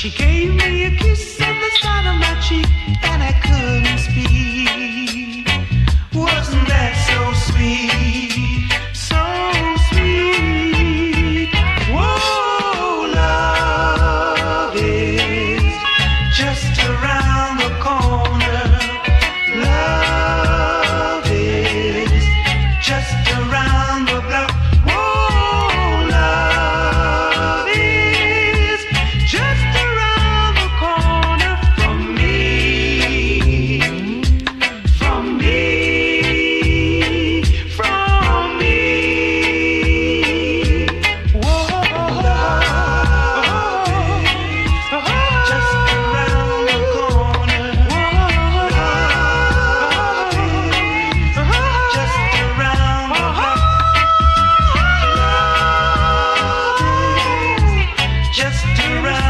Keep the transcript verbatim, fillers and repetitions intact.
She gave me a kiss on the side of my cheek, and I couldn't speak. Wasn't that so sweet? So sweet. Whoa, love is just around the corner. Love is just around the block. Whoa, love is just around the corner from me, from me, from me. Whoa, love is just around the corner. Love is just around the block. Love is just around